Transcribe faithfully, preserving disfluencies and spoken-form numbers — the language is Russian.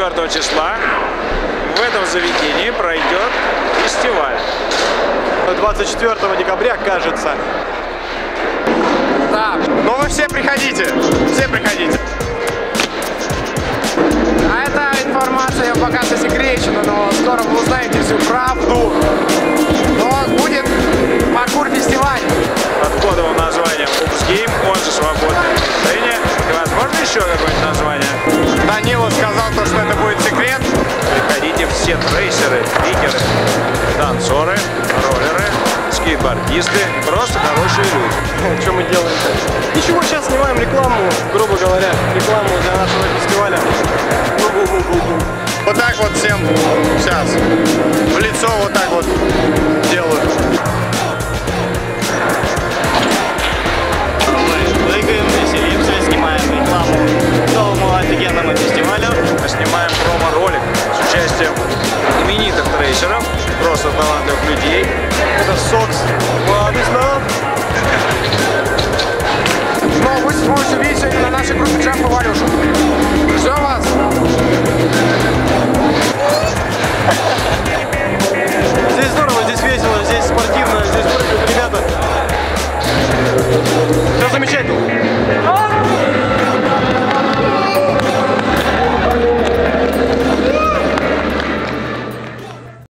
четвёртого числа в этом заведении пройдет фестиваль. двадцать четвёртого декабря, кажется. Да. Но вы все приходите, все приходите. А эта информация пока засекречена, но скоро вы узнаете всю правду. Но будет паркур-фестиваль. Под кодовым названием Упс-Гейм, он же свободное движение. И возможно еще какое-нибудь название? Данила сказал, то, что это будет секрет. Приходите все трейсеры, трикеры, танцоры, роллеры, скейтбордисты, просто хорошие люди. Что мы делаем? Ничего, сейчас снимаем рекламу, грубо говоря, рекламу для нашего фестиваля. Вот так вот всем сейчас в лицо вот так вот делаю. Прыгаем, веселимся, снимаем рекламу новому офигенному фестивалю. Мы снимаем промо-ролик с участием именитых трейсеров, просто талантливых людей. Это Сокс,